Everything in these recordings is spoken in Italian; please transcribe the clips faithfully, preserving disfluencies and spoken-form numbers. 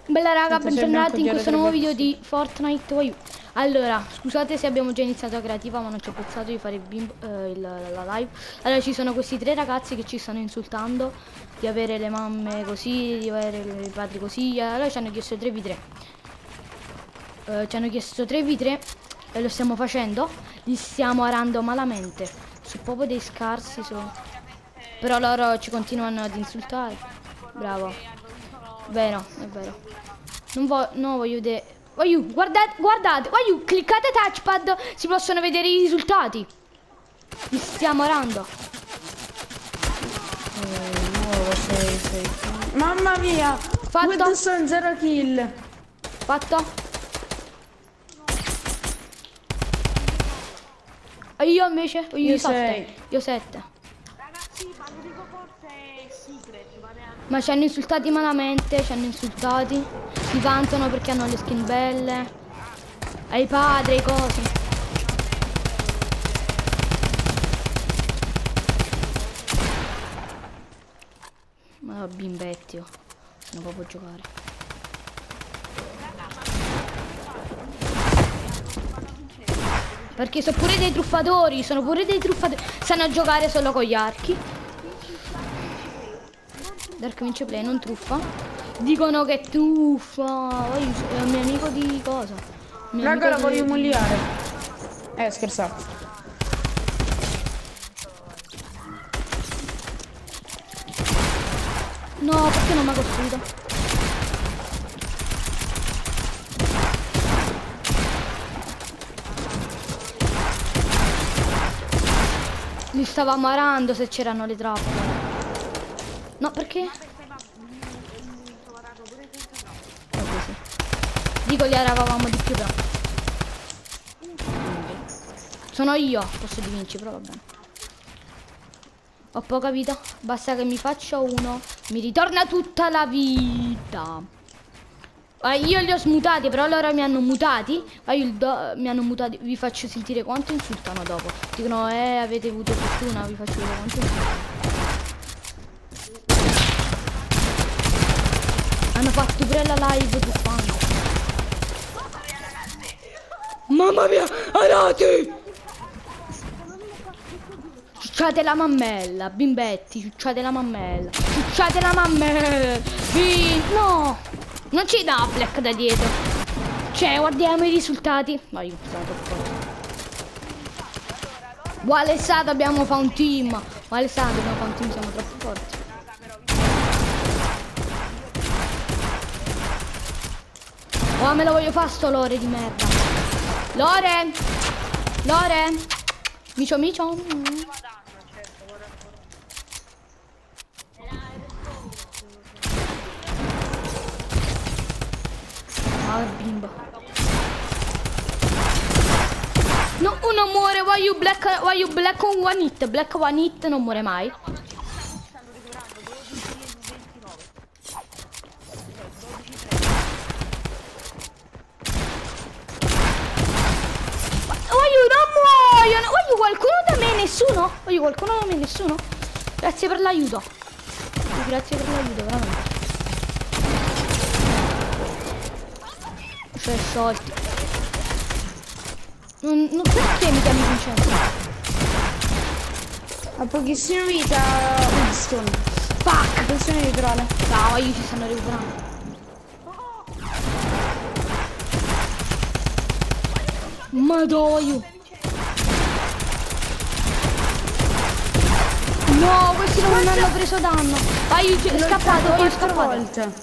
Bella raga, bentornati in questo nuovo video di Fortnite. Voglio... Allora, scusate se abbiamo già iniziato la creativa, ma non ci ho pensato di fare il bimbo, eh, il, la live. Allora, ci sono questi tre ragazzi che ci stanno insultando di avere le mamme così, di avere i padri così. Allora ci hanno chiesto tre v tre. Eh, ci hanno chiesto tre v tre e lo stiamo facendo. Li stiamo arando malamente. Sono proprio dei scarsi, sono. Però loro ci continuano ad insultare. Bravo. Vero, è vero. Non voglio, no, voglio vedere. Voglio, guardate, guardate, voglio, cliccate touchpad, si possono vedere i risultati. Li stiamo arando. Eh, nuovo sei, sei. Mamma mia! Fatto? Sono zero kill. Fatto? E io invece? Io, Io sette. sei. Io sette. Ragazzi, ma lo dico forse secret, ma neanche. Ma ci hanno insultati malamente, ci hanno insultati. Si vantano perché hanno le skin belle. Ai padri, ai cosi. Ma bimbetti, oh. Non proprio giocare. Perché sono pure dei truffatori, sono pure dei truffatori. Sanno a giocare solo con gli archi. Dark vince play, non truffa. Dicono che truffa. È un mio amico di cosa? Mio Raga, la amico voglio di... umiliare. Eh, scherzate. No, perché non mi ha costruito? Li stava amarando se c'erano le trappole. No, perché? Vabbè, sì. Dico li eravamo di più però. Sono io, posso di vincere, però va bene. Ho poca vita, basta che mi faccia uno, mi ritorna tutta la vita. Eh, io li ho smutati, però loro mi hanno mutati. Eh, io do, mi hanno mutati, vi faccio sentire quanto insultano dopo. Dicono, eh, avete avuto fortuna, vi faccio vedere quanto insultano. Hanno fatto pure la live truffando. Mamma mia, arati! Ciucciate la mammella, bimbetti, ciucciate la mammella. Ciucciate la mammella. Sì, no, non ci dà Black da dietro. Cioè, guardiamo i risultati. No, io sono troppo forte. Uguale stato abbiamo fatto un team. Uguale stato abbiamo fatto un team, siamo troppo forti. Oh, me lo voglio fare sto Lore di merda. Lore! Lore! Micio micio! Ah, bimbo. No, uno muore, voglio black, voglio black on one hit. Black one hit non muore mai. Voglio qualcuno da me, nessuno? Voglio qualcuno da me, nessuno? Grazie per l'aiuto. Grazie per l'aiuto, veramente. Cioè, soldi. Non, non perché mi chiami Vincenzo? A pochissima vita, Winston. Fuck! Attenzione di trole. No, io ci stanno recuperando. Madonna. No, questi non mi hanno preso danno. Vai, io è scappato, io è scappato. Volte.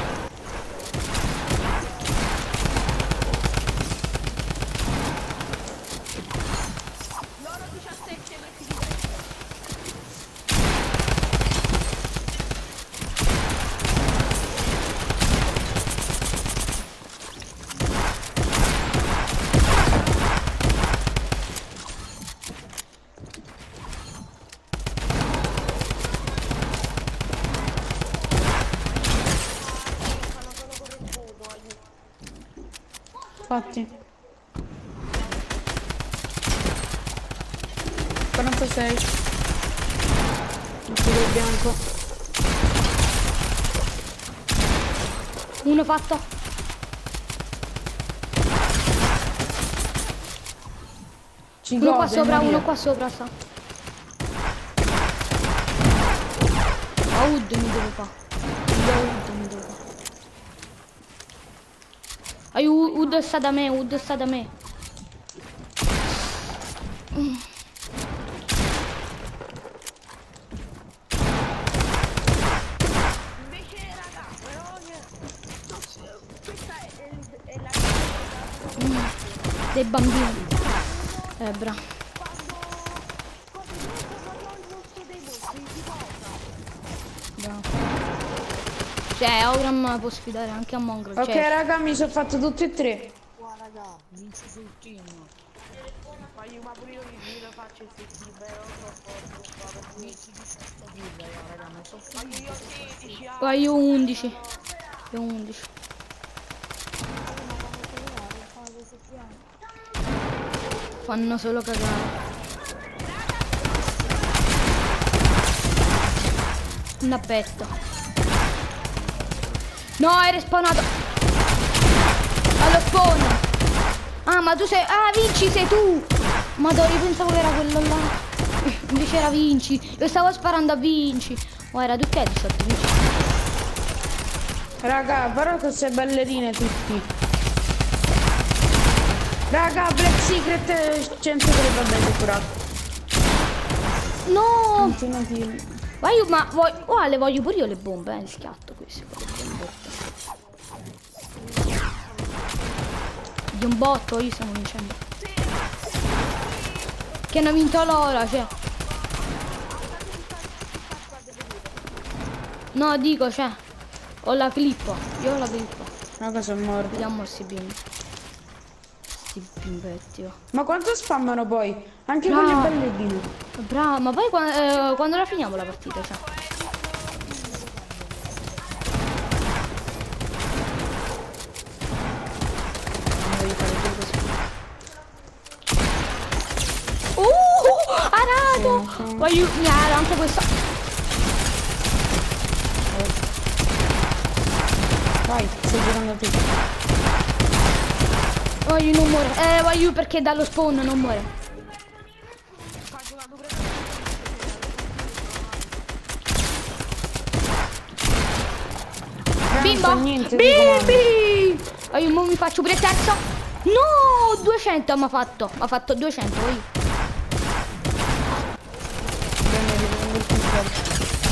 Infatti. quarantasei. Il bianco. Uno fatto. Ci Uno qua gode, sopra, Maria. uno qua sopra sta. A U D mi devo fare. Io U D mi devo fare. Ai U- U D sta da me, U D sta da me. Mm. Invece raga, però questa è, è, è la Mm. Dei bambini. Eh bra. Bravo. Cioè, Ogram può sfidare anche a Mongrel. Ok, cioè. raga, mi sono fatto tutti e tre. Qua raga, vinci sul team. Ma io ma pure io mi lo faccio il festival, però troppo. Vinci diciotto kill, raga, non so Ma finito. io sedici anni. Poi io undici. Io undici. Fanno solo cagare. Un appetto. No, è respawnato. Allo spawn. Ah, ma tu sei... Ah, Vinci, sei tu. Madonna, io pensavo che era quello là. Invece era Vinci. Io stavo sparando a Vinci. Oh, era tutti headshot, Vinci. Raga, però queste ballerine tutti. Raga, Black Secret cento che vabbè curato. No. Continua kill. Ma io, ma vuoi... Oh, le voglio pure io le bombe, eh, schiatto queste. Di un botto, io stiamo vincendo. Che hanno vinto loro, cioè. No, dico, cioè. Ho la clip. Io ho la clip. Raga, sono morto. Vediamo sti bimbi. Sti bimbetti, oh. Ma quanto spammano poi? Anche Bravo. con le ballerine. Bravo, ma poi qua- eh, quando la finiamo la partita, cioè? Non voglio fare più così. Uh, arato! Sì, sì. Voglio... Mi ara anche questa. Vai, stai giocando tu. Voglio non muore. Eh, voglio perché dallo spawn non muore. Bimbo! Niente di comando. Bimbi! Oh, io mo mi faccio pure il terzo. No! duecento mi ha fatto. Mi ha fatto duecento. Io. Bene, riprendo il pistola.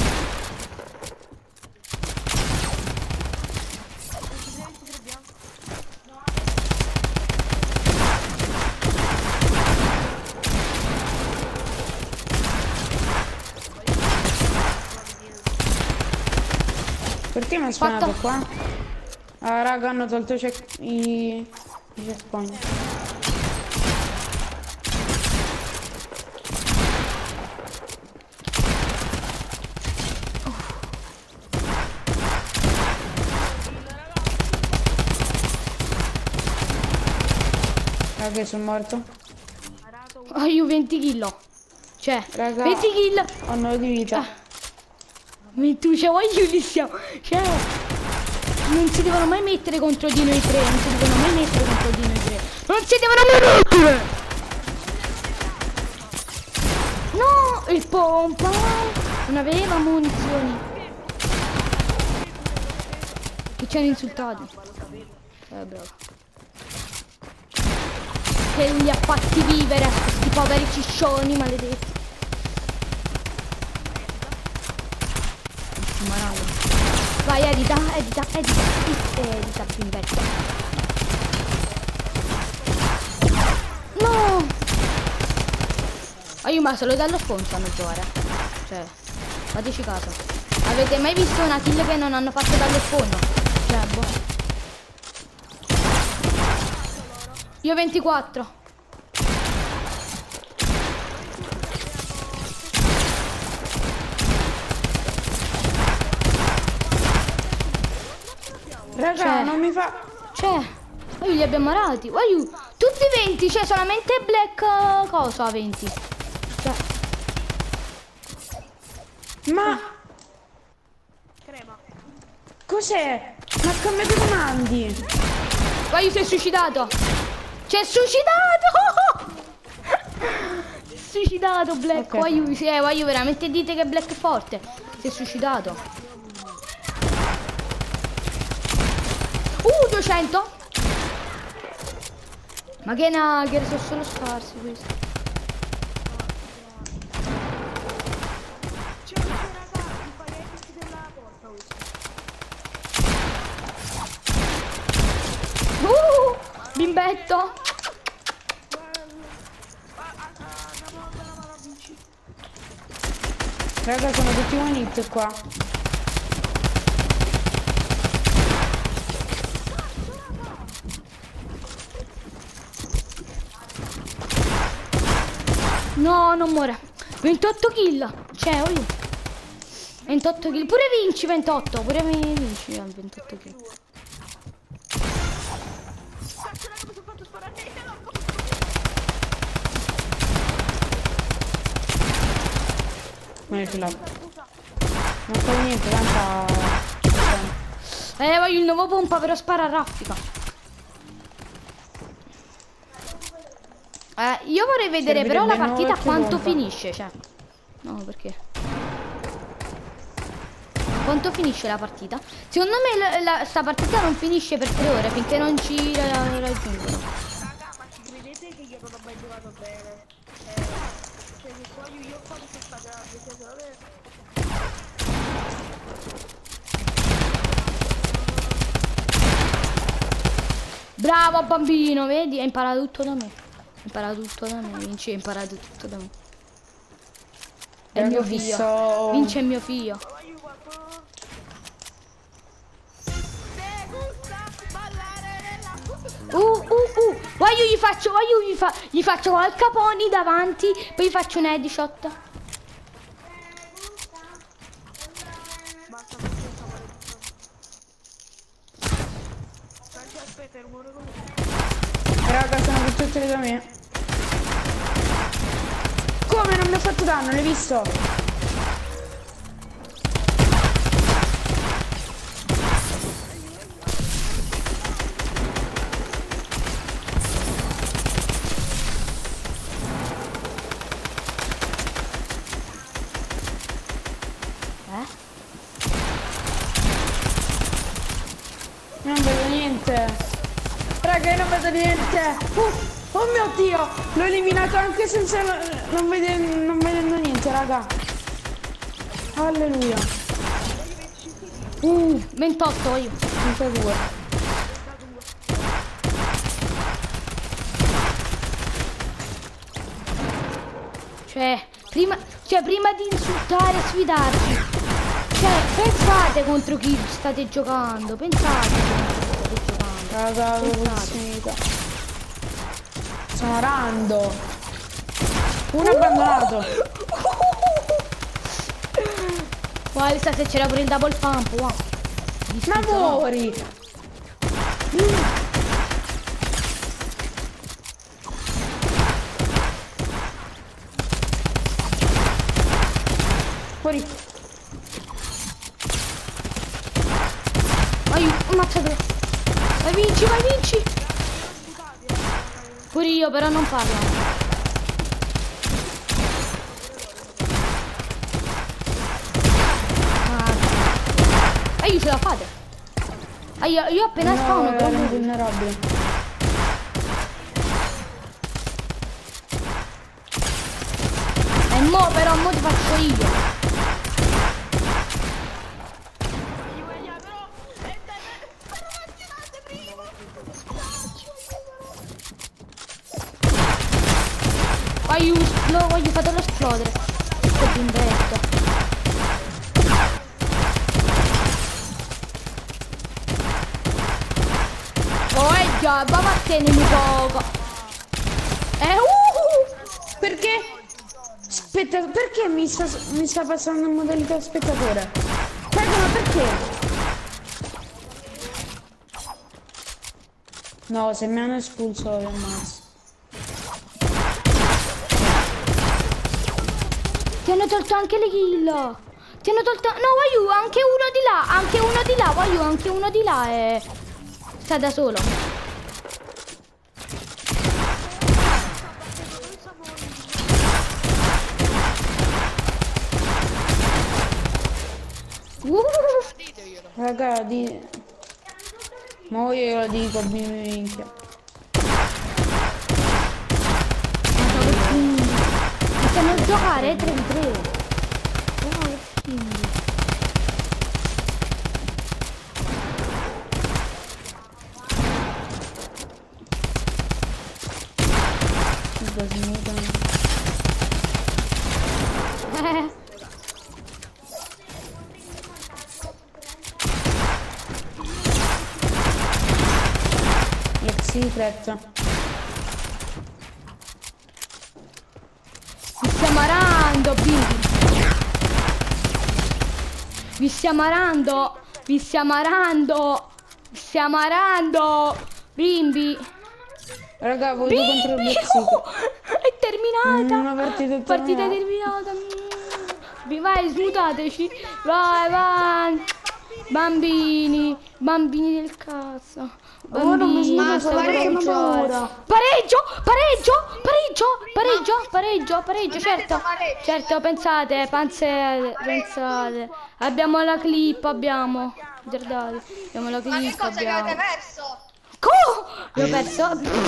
Perché mi ha spawnato Fatto. qua? Ah, raga, hanno tolto check i... i checkpoint. Raga, sono morto. Oh, io venti kill. Cioè, Raga, venti kill. ho nove di vita. Ah. Tu cioè, voglio li siamo. Cioè, non si devono mai mettere contro di noi tre. Non si devono mai mettere contro di noi tre. Non si devono mai mettere. No, il pompa. Non aveva munizioni. Che ci hanno insultati. Eh, bravo. Che li ha fatti vivere a questi poveri ciccioni maledetti. Vai, edita, edita, edita, edita, bimbetto. No! Oh, io ma solo dallo spawn sanno giocare. Cioè, fateci caso. Avete mai visto una kill che non hanno fatto dallo spawn? Cioè, boh. Io ventiquattro. Raga, Cioè. non mi fa... Cioè, noi li abbiamo arati. Voglio tutti venti, cioè solamente Black uh, cosa a venti. Cioè, Ma... Crema. Cos'è? Ma come ti comandi? Vai, si è suicidato. Si è suicidato. Si è suicidato Black. Ok. Vai, sì, eh, vai, veramente dite che Black è forte. Si è suicidato. Uh, duecento. Ma che nugger, sono solo scarsi questi. C'è un raga, i paghetti della porta questo. Uh, bimbetto. Raga, sono tutti one hit qua. No, non muore. ventotto kill. Cioè, oh io. ventotto kill. Pure vinci ventotto. Pure mi vinci eh, ventotto kill. Non ce l'ho. Non fa niente, tanta. Eh, voglio il nuovo pompa però spara a raffica. Eh, io vorrei vedere però la Servirebbe partita nuova quanto pompa. finisce, cioè. No, perché? Quanto finisce la partita? Secondo me la, la, sta partita non finisce per tre ore finché non ci ra- raggiungono. Raga, ma ci credete che io non ho mai giocato bene? Eh, cioè che qua io, io quando sono stata perché se non è... Bravo bambino, vedi? Hai imparato tutto da me. Hai imparato tutto da me, Vinci, hai imparato tutto da me. È il mio Raga, figlio. fisso- Vince è mio figlio. Uh, uh, uh. Voglio gli faccio, voglio gli, fa, gli faccio al caponi davanti, poi gli faccio un headshot. Basta perché sta maledetto. Aspetta, aspetta, il muro come... Raga, sono tutti da me. Come non mi ha fatto danno? L'hai visto? Eh? Non vedo niente. Raga, io non vedo niente. Uh, oh mio Dio, l'ho eliminato anche senza non, vede, non vedendo niente, raga. Alleluia. Uh, ventotto io. trentadue. Cioè, prima, cioè, prima di insultare e sfidarci. Cioè, pensate contro chi state giocando. Pensate contro chi state giocando. Raga, avevo Pensate. finito. Sono rando. Uno abbandonato. Guarda, sa se c'era pure il double pump, wow. Ma muori. Fuori. Vai, ammazzate. Vai, vinci, vai, vinci. Pure io, però non parlo. Ah, io ce la fate. Ah, io, io appena No, spawno, però era muoio. invulnerabile. E mo però, mo ti faccio io. Voglio, lo voglio fatelo esplodere. Questo bimbetto. Oh, eh già, va a tenere poco. Eh, uh! Perché? Aspetta, perché mi sta, mi sta passando in modalità spettatore? Raga, ma perché? No, se mi hanno espulso lo ammazzo. Ti hanno tolto anche le kill. Ti Ti hanno tolto... No, voglio anche uno di là, anche uno di là, voglio anche uno di là e... Sta da solo. Uh. Raga, di... Ma io lo dico, minchia. Possiamo giocare tre di tre. Wow, che figli. Eh. Il secret. Vi stiamo arando, bimbi. Vi stiamo arando. Vi stiamo arando. Vi stiamo arando. Bimbi. Raga, voi due contro il Bimbi. Black Secret. Oh, è terminata. Mm, una partita Partita terminata. Mm. Vai, smutateci. Vai, vai. Bambini. Bambini del cazzo. Oh, non mi Bambini. smuto, perché non paura. Pareggio, pareggio, pareggio, pareggio, pareggio, pareggio, certo, certo, pensate, pensate, pensate, abbiamo la clip, abbiamo, guardate, abbiamo la Ma che clip, cosa che avete abbiamo, perso? co, l'ho perso,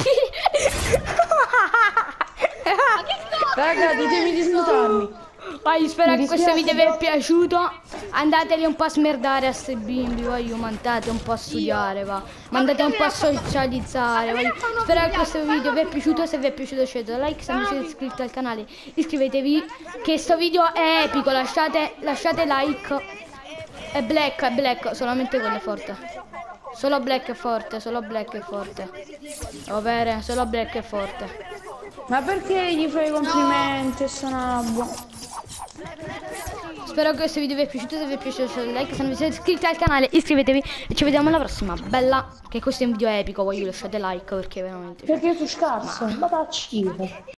Raga, ditemi di smutarmi. vai, spero Mi che questo dispiace, video vi è piaciuto, andateli un po' a smerdare a ste bimbi, voglio, mandate un po' a studiare, va, mandate un po' a socializzare, voglio. Spero che questo video vi è piaciuto, se vi è piaciuto lasciate un like, se non siete iscritti al canale iscrivetevi, che sto video è epico, lasciate, lasciate like, è black, è black, solamente quello è forte, solo black è forte, solo black è forte, va bene, solo black è forte. Ma perché gli fai i complimenti, Sonabbo? Spero che questo video vi è piaciuto, se vi è piaciuto lasciate un like, se non vi siete iscritti al canale iscrivetevi e ci vediamo alla prossima, bella, che questo è un video epico, voglio lasciate like perché veramente... Perché tu scarso? Ma da schifo.